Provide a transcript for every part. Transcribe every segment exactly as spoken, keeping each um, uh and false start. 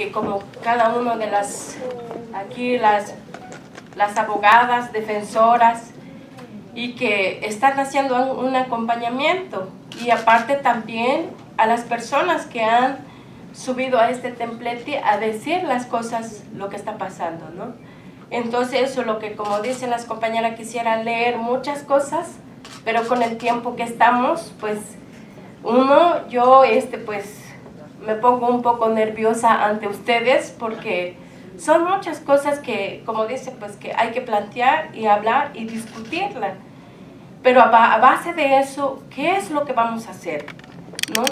que como cada uno de las, aquí las, las abogadas, defensoras, y que están haciendo un acompañamiento, y aparte también a las personas que han subido a este templete a decir las cosas, lo que está pasando, ¿no? Entonces eso es lo que, como dicen las compañeras, quisiera leer muchas cosas, pero con el tiempo que estamos, pues uno, yo este pues me pongo un poco nerviosa ante ustedes porque son muchas cosas que, como dice, pues que hay que plantear y hablar y discutirla. Pero a, a base de eso, ¿qué es lo que vamos a hacer? ¿No?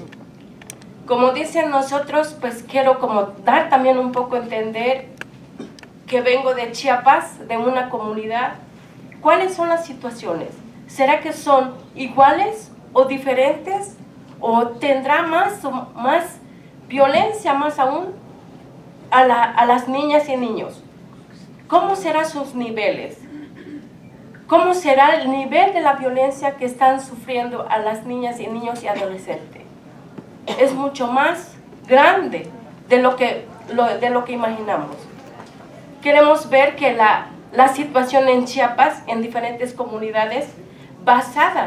Como dicen nosotros, pues quiero como dar también un poco a entender que vengo de Chiapas, de una comunidad. ¿Cuáles son las situaciones? ¿Será que son iguales o diferentes? ¿O tendrá más, o más violencia, más aún, a, la, a las niñas y niños? ¿Cómo serán sus niveles? ¿Cómo será el nivel de la violencia que están sufriendo a las niñas y niños y adolescentes? Es mucho más grande de lo que, lo, de lo que imaginamos. Queremos ver que la, la situación en Chiapas, en diferentes comunidades, basada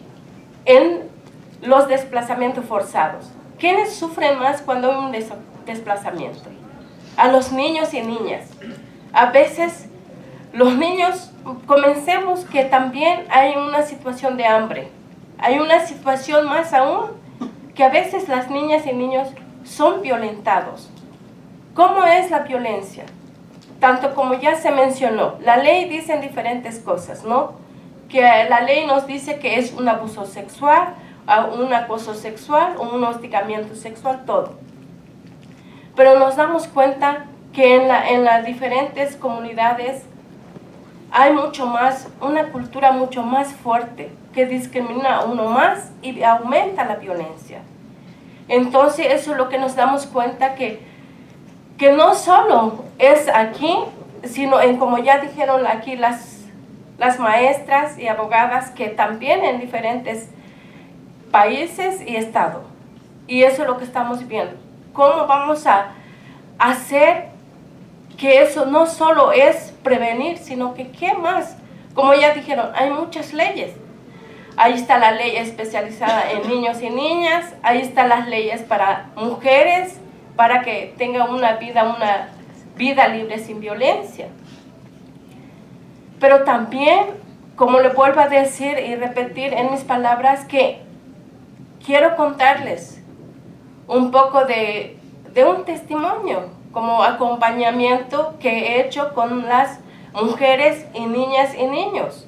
en los desplazamientos forzados. ¿Quiénes sufren más cuando hay un des desplazamiento? A los niños y niñas. A veces los niños, comencemos que también hay una situación de hambre. Hay una situación más aún que a veces las niñas y niños son violentados. ¿Cómo es la violencia? Tanto como ya se mencionó, la ley dice en diferentes cosas, ¿no? Que la ley nos dice que es un abuso sexual, un acoso sexual, un hostigamiento sexual, todo. Pero nos damos cuenta que en, la, en las diferentes comunidades hay mucho más, una cultura mucho más fuerte que discrimina a uno más y aumenta la violencia. Entonces eso es lo que nos damos cuenta que, que no solo es aquí, sino en, como ya dijeron aquí las, las maestras y abogadas, que también en diferentes países y estados. Y eso es lo que estamos viendo. ¿Cómo vamos a hacer que eso no solo es prevenir, sino que qué más? Como ya dijeron, hay muchas leyes. Ahí está la ley especializada en niños y niñas, ahí están las leyes para mujeres, para que tengan una vida, una vida libre sin violencia. Pero también, como le vuelvo a decir y repetir en mis palabras, que quiero contarles un poco de, de un testimonio como acompañamiento que he hecho con las mujeres y niñas y niños.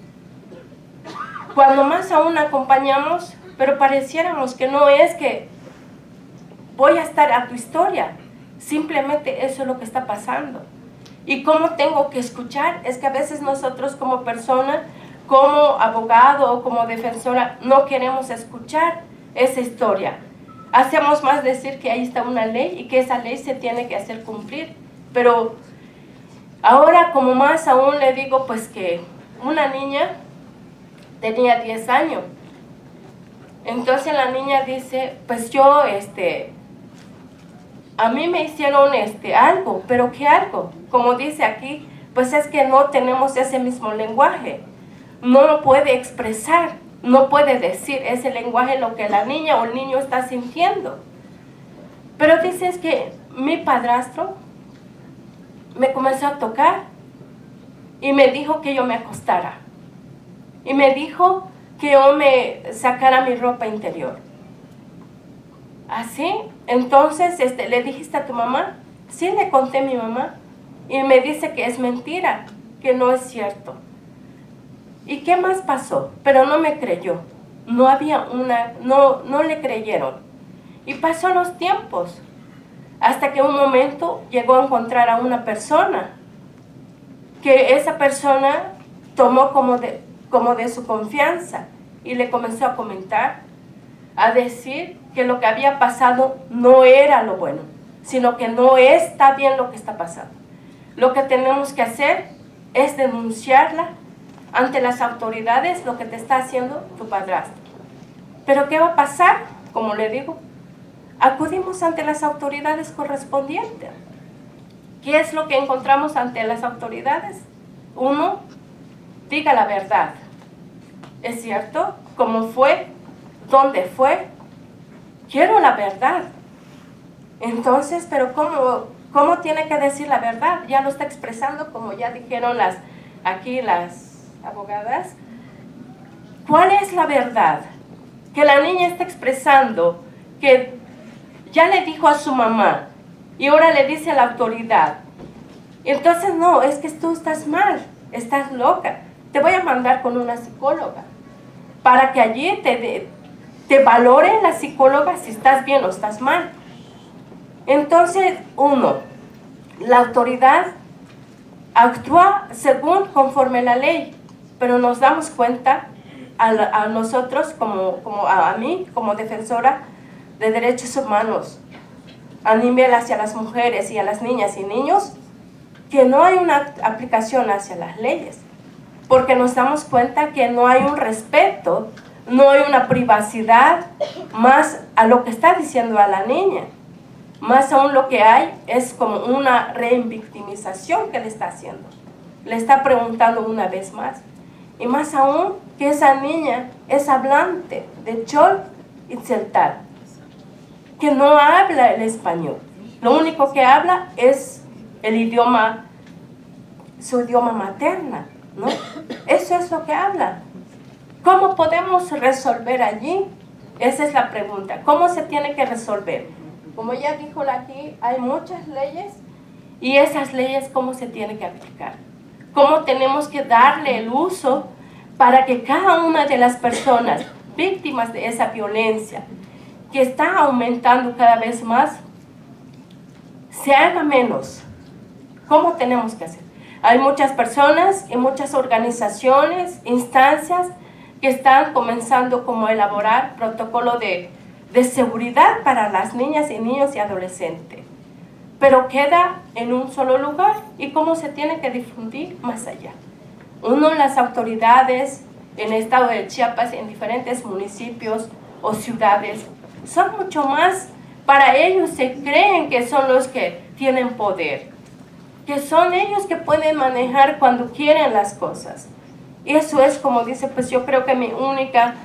Cuando más aún acompañamos, pero pareciéramos que no es que voy a estar a tu historia, simplemente eso es lo que está pasando. Y cómo tengo que escuchar, es que a veces nosotros como persona, como abogado o como defensora, no queremos escuchar esa historia. Hacemos más decir que ahí está una ley y que esa ley se tiene que hacer cumplir. Pero ahora como más aún le digo pues que una niña tenía diez años. Entonces la niña dice, pues yo, este, a mí me hicieron este, algo, pero ¿qué algo? Como dice aquí, pues es que no tenemos ese mismo lenguaje. No lo puede expresar, no puede decir ese lenguaje lo que la niña o el niño está sintiendo. Pero dice es que mi padrastro me comenzó a tocar y me dijo que yo me acostara. Y me dijo que yo me sacara mi ropa interior. ¿Así? Entonces este, le dijiste a tu mamá. Sí, le conté a mi mamá. Y me dice que es mentira, que no es cierto. ¿Y qué más pasó? Pero no me creyó. No había una, no, no le creyeron. Y pasó los tiempos. Hasta que un momento llegó a encontrar a una persona. Que esa persona tomó como de... como de su confianza, y le comenzó a comentar, a decir que lo que había pasado no era lo bueno, sino que no está bien lo que está pasando. Lo que tenemos que hacer es denunciarla ante las autoridades, lo que te está haciendo tu padrastro. Pero ¿qué va a pasar? Como le digo, acudimos ante las autoridades correspondientes. ¿Qué es lo que encontramos ante las autoridades? Uno, diga la verdad. ¿Es cierto? ¿Cómo fue? ¿Dónde fue? Quiero la verdad. Entonces, pero ¿cómo, cómo tiene que decir la verdad? Ya lo está expresando, como ya dijeron las, aquí las abogadas. ¿Cuál es la verdad? Que la niña está expresando que ya le dijo a su mamá y ahora le dice a la autoridad. Entonces, no, es que tú estás mal, estás loca. Te voy a mandar con una psicóloga para que allí te, te valore la psicóloga si estás bien o estás mal. Entonces, uno, la autoridad actúa según conforme la ley, pero nos damos cuenta a, a nosotros, como, como a, a mí, como defensora de derechos humanos, a nivel hacia las mujeres y a las niñas y niños, que no hay una aplicación hacia las leyes, porque nos damos cuenta que no hay un respeto, no hay una privacidad más a lo que está diciendo a la niña. Más aún lo que hay es como una revictimización que le está haciendo. Le está preguntando una vez más. Y más aún que esa niña es hablante de Chol y Tzeltal, que no habla el español. Lo único que habla es el idioma, su idioma materna, ¿no? Eso es lo que habla. ¿Cómo podemos resolver allí? Esa es la pregunta. ¿Cómo se tiene que resolver? Como ya dijo aquí, hay muchas leyes y esas leyes, ¿cómo se tienen que aplicar? ¿Cómo tenemos que darle el uso para que cada una de las personas víctimas de esa violencia que está aumentando cada vez más, se haga menos? ¿Cómo tenemos que hacer? Hay muchas personas y muchas organizaciones, instancias que están comenzando como a elaborar protocolo de, de seguridad para las niñas y niños y adolescentes, pero queda en un solo lugar. ¿Y cómo se tiene que difundir más allá? Uno, las autoridades en el estado de Chiapas, en diferentes municipios o ciudades, son mucho más, para ellos se creen que son los que tienen poder, que son ellos que pueden manejar cuando quieren las cosas. Y eso es como dice, pues yo creo que mi única,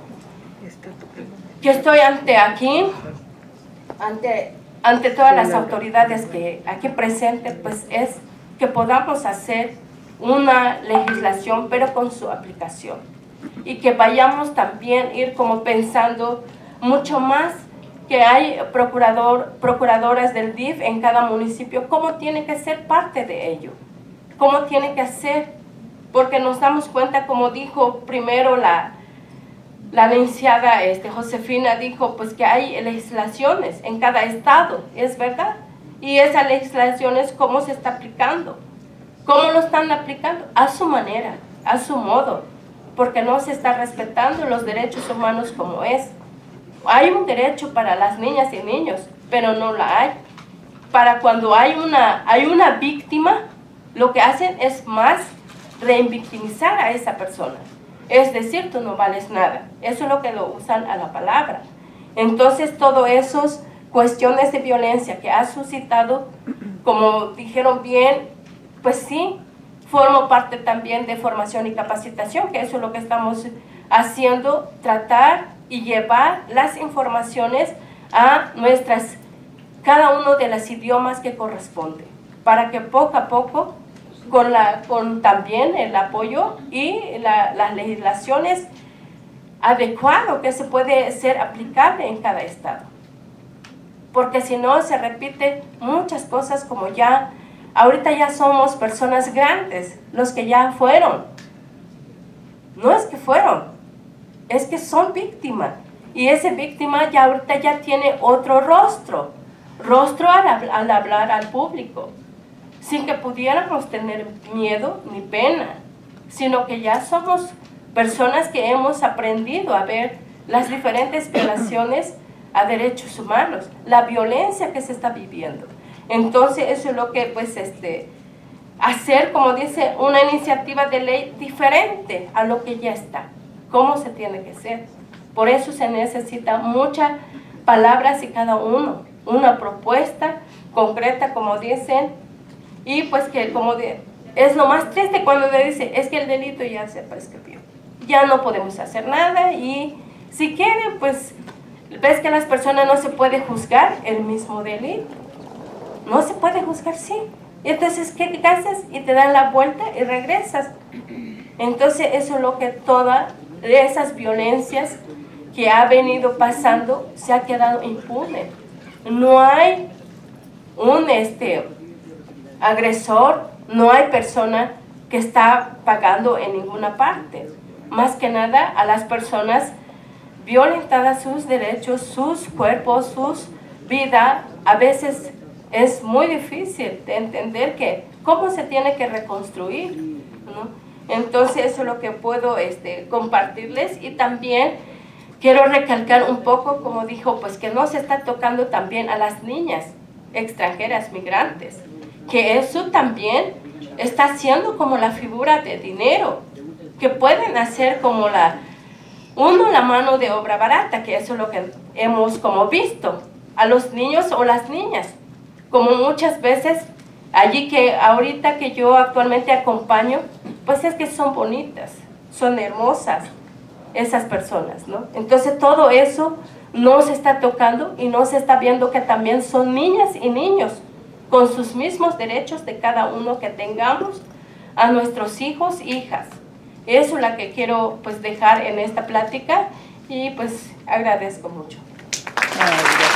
que estoy ante aquí, ante, ante todas las autoridades que aquí presentes, pues es que podamos hacer una legislación, pero con su aplicación. Y que vayamos también ir como pensando mucho más, que hay procurador, procuradoras del D I F en cada municipio, cómo tiene que ser parte de ello, cómo tiene que hacer, porque nos damos cuenta, como dijo primero la, la licenciada este, Josefina, dijo pues que hay legislaciones en cada estado, es verdad, y esas legislaciones cómo se está aplicando, cómo lo están aplicando, a su manera, a su modo, porque no se está respetando los derechos humanos como es. Hay un derecho para las niñas y niños, pero no la hay. Para cuando hay una, hay una víctima, lo que hacen es más revictimizar a esa persona. Es decir, tú no vales nada. Eso es lo que lo usan a la palabra. Entonces, todas esas cuestiones de violencia que ha suscitado, como dijeron bien, pues sí, formo parte también de formación y capacitación, que eso es lo que estamos haciendo, tratar y llevar las informaciones a nuestras, cada uno de los idiomas que corresponde, para que poco a poco, con, la, con también el apoyo y la, las legislaciones adecuadas que se puede ser aplicable en cada estado. Porque si no, se repite muchas cosas como ya, ahorita ya somos personas grandes, los que ya fueron. No es que fueron, es que son víctimas, y esa víctima ya ahorita ya tiene otro rostro, rostro al, al hablar al público, sin que pudiéramos tener miedo ni pena, sino que ya somos personas que hemos aprendido a ver las diferentes violaciones a derechos humanos, la violencia que se está viviendo. Entonces eso es lo que pues este, hacer, como dice, una iniciativa de ley diferente a lo que ya está. ¿Cómo se tiene que hacer? Por eso se necesita mucha palabras y cada uno, una propuesta concreta, como dicen, y pues que como de, es lo más triste cuando le dice, es que el delito ya se prescribió, ya no podemos hacer nada, y si quieren, pues, ves que las personas no se puede juzgar el mismo delito, no se puede juzgar, sí, y entonces, ¿qué haces? Y te dan la vuelta y regresas. Entonces, eso es lo que todas esas violencias que ha venido pasando se ha quedado impune. No hay un este, agresor, no hay persona que está pagando en ninguna parte. Más que nada a las personas violentadas sus derechos, sus cuerpos, sus vidas. A veces es muy difícil de entender que cómo se tiene que reconstruir, ¿no? Entonces eso es lo que puedo este, compartirles, y también quiero recalcar un poco, como dijo, pues que no se está tocando también a las niñas extranjeras migrantes, que eso también está haciendo como la figura de dinero, que pueden hacer como la, uno, la mano de obra barata, que eso es lo que hemos como visto, a los niños o las niñas, como muchas veces allí que ahorita que yo actualmente acompaño, pues es que son bonitas, son hermosas esas personas, ¿no? Entonces todo eso no se está tocando y no se está viendo que también son niñas y niños con sus mismos derechos de cada uno que tengamos a nuestros hijos e hijas. Eso es lo que quiero pues dejar en esta plática, y pues agradezco mucho.